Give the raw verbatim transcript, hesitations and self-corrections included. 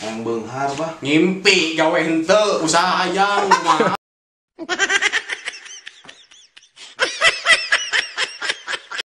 Yang benghar bah. Ngimpi gawe henteu usaha hayang kumaha.